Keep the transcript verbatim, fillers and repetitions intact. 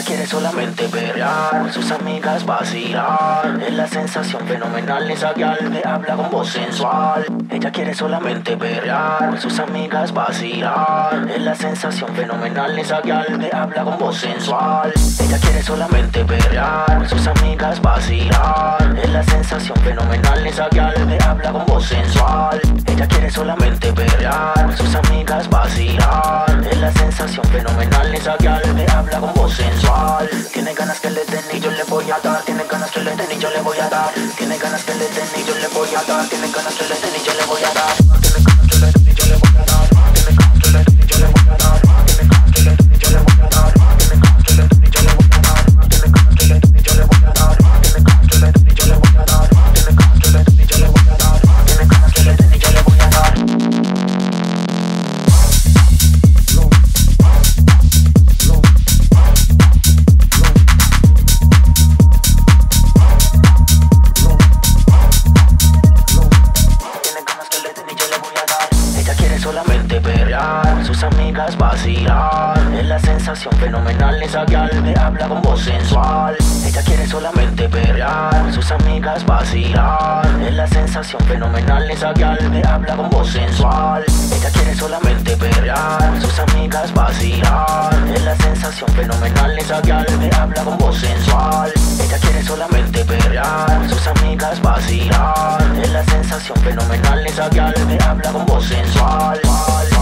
quiere solamente perrear, con sus amigas vacilar. Es la sensación fenomenal, esa gal me habla con voz sensual. Ella quiere solamente perrear, con sus amigas vacilar. Es la sensación fenomenal, esa gal me habla con voz sensual. Ella quiere solamente perrear, con sus amigas vacilar. Es la sensación fenomenal, esa gal me habla con voz sensual. Ella quiere solamente perrear, con sus amigas vacilar. Es la sensación fenomenal, esa gal me habla con voz sensual. Tiene ganas que le den y yo le voy a dar. Tiene ganas que le den y yo le voy a dar. Tiene ganas que le den y yo le voy a dar. Tiene ganas que le den y yo le voy a dar. Tiene ganas que le den y yo le voy a dar. Tiene ganas que le den y yo le voy a dar. Tiene ganas que le den y yo le voy a dar. Tiene ganas que le den y yo le voy a dar. Tiene ganas que le den y yo le voy a dar. Tiene ganas que le den y yo le voy a dar. Tiene ganas que le den y yo le voy a dar. Tiene ganas que le den y yo le voy a dar. Solamente perrear, con sus amigas vacilar. Es la sensación fenomenal, esa gal me habla con voz sensual. Ella quiere solamente perrear, con sus amigas vacilar. Es la sensación fenomenal, esa gal me habla con voz sensual. Ella quiere solamente perrear, con sus amigas vacilar. Es la sensación fenomenal, esa gal me habla con voz sensual. Ella quiere solamente perrear, con sus amigas vacilar. Es la sensación fenomenal, esa gal me habla con voz sensual.